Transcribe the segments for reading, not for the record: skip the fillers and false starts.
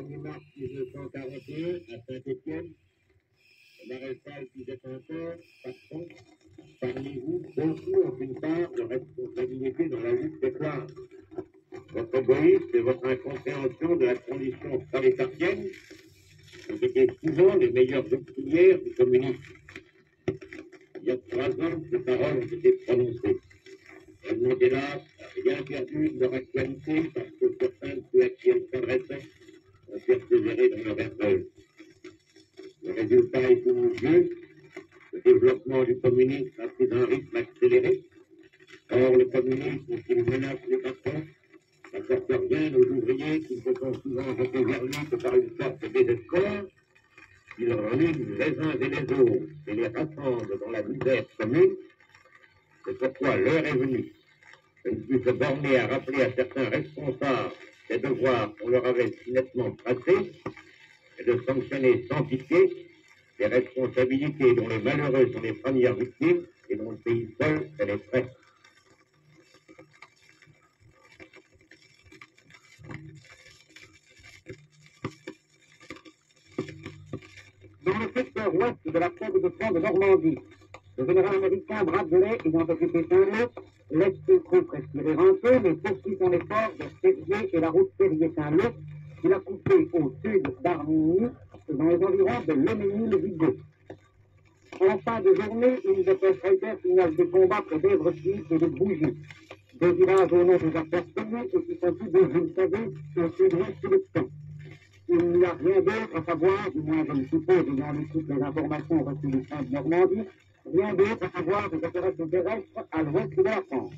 1er mars 1941, à Saint-Étienne, le maréchal disait encore, patron, parmi vous, beaucoup ont une part de responsabilité dans la lutte des classes. Votre égoïsme et votre incompréhension de la condition prolétarienne ont été souvent les meilleures auxiliaires du communisme. Il y a 3 ans, ces paroles ont été prononcées. Elles n'ont hélas rien perdu de leur actualité parce que certains de ceux à qui elles s'adressaient ont persévéré dans leur erreur. Le résultat est pour nous yeux. Le développement du communisme a pris un rythme accéléré. Or, le communisme, s'il menace les patrons, n'apporte rien aux ouvriers qui se sont souvent jetés vers lui que par une sorte de désespoir. Il ruine les uns et les autres et les rassemble dans la misère commune. C'est pourquoi l'heure est venue de ne plus se borner à rappeler à certains responsables les devoirs qu'on leur avait si nettement tracés et de sanctionner sans pitié les responsabilités dont les malheureux sont les premières victimes et dont le pays seul fait les frais. Dans le secteur ouest de la côte de front de Normandie, le général américain Bradley, ayant occupé Saint-Lô, laisse ses troupes respirer un peu, mais poursuit son effort vers Terrier et la route Terrier-Saint-Lô, qu'il a coupée au sud d'Armigny, dans les environs de Léménil-Vigo. En fin de journée, une dépêche Reuters signale des combats près d'Évresis et de Bougie. Des villages au nom des affaires connues et qui sont tous deux, vous le savez, au sud-ouest du temps. Il n'y a rien d'autre à savoir, du moins je le suppose, ayant lu toutes les informations reçues du front de Normandie, rien d'autre à savoir des opérations terrestres à l'ouest de la France.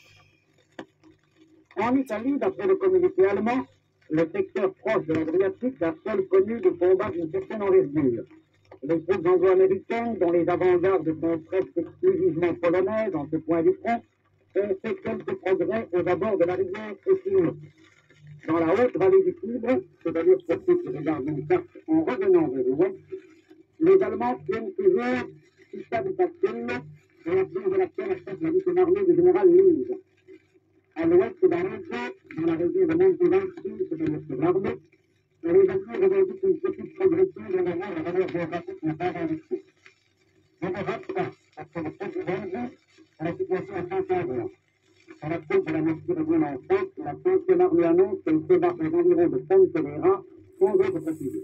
En Italie, d'après le communiqué allemand, le secteur proche de l'Adriatique a seul connu des combats d'une certaine envergure. Les troupes anglo-américaines, dont les avant-gardes sont presque exclusivement polonaises en ce point du front, ont fait quelques progrès aux abords de la rivière Essino. Dans la haute vallée du Tibre, c'est-à-dire pour ceux qui regardent une carte en revenant vers l'ouest, les Allemands tiennent toujours Città di Castello, à la place de laquelle achète la division armée du général Lise. À l'ouest d'Arezzo, dans la région de Montevarchi, c'est-à-dire sur l'armée, les Allemands revendiquent une petite progression de la valeur géographique n'a pas investi. Je ne rate pas, après le président, la situation à Saint-André. À la tête de la moitié régionale en France, la 5e armée annonce qu'elle se bat aux environs de Pontevedra, sans autre précision.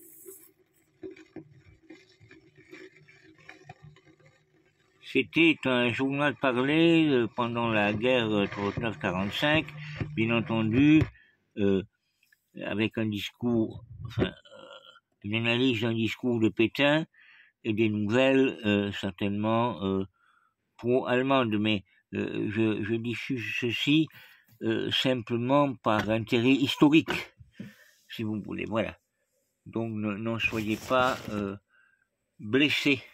C'était un journal parlé pendant la guerre 39-45, bien entendu, avec un discours, une analyse d'un discours de Pétain et des nouvelles certainement pro-allemandes, mais je diffuse ceci simplement par intérêt historique, si vous voulez, voilà. Donc n'en soyez pas blessés.